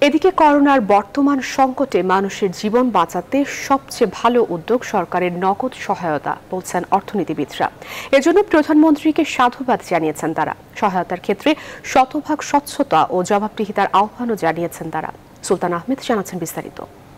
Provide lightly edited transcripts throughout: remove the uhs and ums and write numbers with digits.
এদিকে করোনার বর্তমান সংকটে মানুষের জীবন বাঁচাতে সবচেয়ে ভালো উদ্যোগ সরকারের নগদ সহায়তা বলছেন অর্থনীতিবিদরা। এজন্য প্রধানমন্ত্রীকে সাধুবাদ জানিয়েছেন তারা। সহায়তার ক্ষেত্রে শতভাগ স্বচ্ছতা ও জবাবদিহিতার আহ্বানও জানিয়েছেন তারা। সুলতান আহমেদ জানাচ্ছেন বিস্তারিত।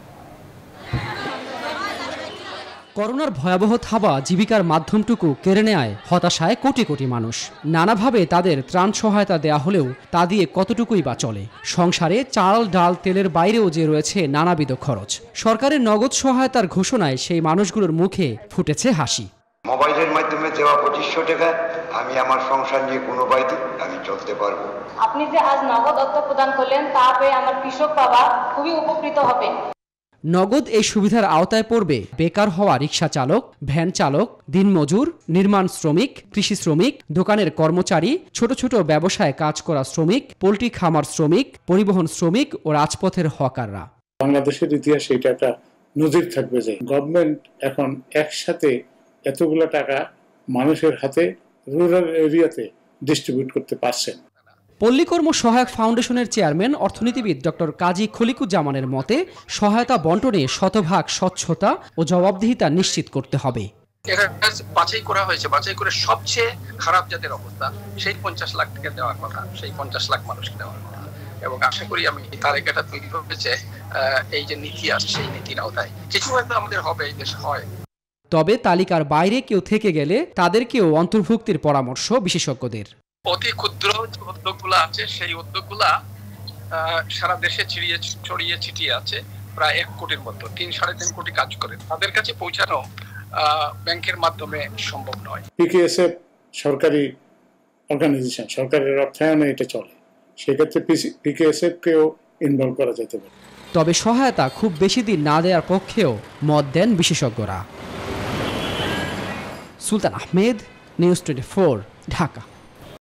করোনার ভয়াবহ থাবা জীবিকার মাধ্যমটুকু কেড়ে নেয় হতাশায় কোটি কোটি মানুষ। নানাভাবে তাদের ত্রাণ সহায়তা দেয়া হলেও তা দিয়ে কতটুকুই বা চলে। সংসারে চাল ডাল তেলের বাইরেও যে রয়েছে নানাবিধ খরচ। সরকারের নগদ সহায়তার ঘোষণায় সেই মানুষগুলোর মুখে ফুটেছে হাসি। মোবাইলের মাধ্যমে দেওয়া 2500 টাকা আমি আমার সংসার নিয়ে কোনো বাইরে আমি চলতে পারবো। আপনি যে আজ নগদ অর্থ প্রদান করলেন তা পেয়ে আমার কৃষক বাবা খুবই উপকৃত হবেন। নগদ এই সুবিধার আওতায় পড়বে বেকার হওয়া রিকশা চালক, ভ্যান চালক, দিনমজুর, নির্মাণ শ্রমিক, কৃষি শ্রমিক, দোকানের কর্মচারী, ছোট ছোট ব্যবসায় কাজ করা শ্রমিক, পোল্ট্রি খামার শ্রমিক, পরিবহন শ্রমিক ও রাজপথের হকাররা। বাংলাদেশের ইতিহাসে এটা একটা নজির থাকবে যে গভর্নমেন্ট এখন একসাথে এতগুলো টাকা মানুষের হাতে রুরাল এরিয়াতে ডিস্ট্রিবিউট করতে পারছেন। পল্লীকর্ম সহায়ক ফাউন্ডেশনের চেয়ারম্যান অর্থনীতিবিদ ডক্টর কাজী খলিকুজ্জামানের মতে সহায়তা বন্টনে শতভাগ স্বচ্ছতা ও জবাবদিহিতা নিশ্চিত করতে হবে। বাছাই করা হয়েছে, বাছাই করে সবচেয়ে খারাপ যাদের অবস্থা সেই 50 লাখ টাকা দেওয়ার কথা, সেই 50 লাখ মানুষকে দেওয়ার কথা। এবং আশা করি আমি তালিকাটা তৈরি হয়েছে এই যে নীতি আছে সেই নীতির আওতায় কিছু হয়তো আমাদের হবে, এই দেশে হয়। তবে তালিকার বাইরে কেউ থেকে গেলে তাদেরকেও অন্তর্ভুক্তির পরামর্শ বিশেষজ্ঞদের। অতি ক্ষুদ্র উদ্যোগগুলো আছে সেই উদ্যোগগুলা সারা দেশে ছড়িয়ে ছিটিয়ে আছে, প্রায় 1 কোটির মতো, 3-3.5 কোটি কাজ করে। তাদের কাছে পৌঁছানো ব্যাংকের মাধ্যমে সম্ভব নয়। পিকেএসএফ সরকারি অর্গানাইজেশন, সরকারের অর্থায়নে এটা চলে, সেক্ষেত্রে পিকেএসএফ কেও ইনভলভ করা যেতে পারে। তবে সহায়তা খুব বেশি দিন না দেওয়ার পক্ষেও মত দেন বিশেষজ্ঞরা। সুলতান আহমেদ, নিউজ 24, ঢাকা।